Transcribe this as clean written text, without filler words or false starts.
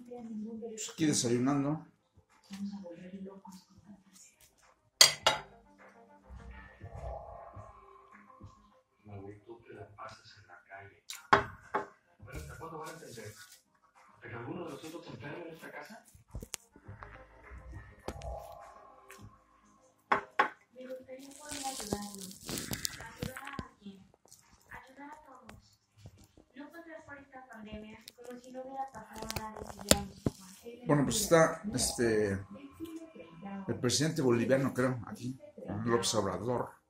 Pues aquí desayunando. Tú te la pasas en la calle. Bueno, ¿hasta cuándo van a entender? ¿Hasta que alguno de nosotros se enferme en esta casa? Me gustaría poder ayudarlos. ¿Ayudar a quién? Ayudar a todos. No pasar por esta pandemia como si no hubiera pasado nada y siguiéramos igual. Bueno, pues está el presidente boliviano, creo, aquí, López Obrador.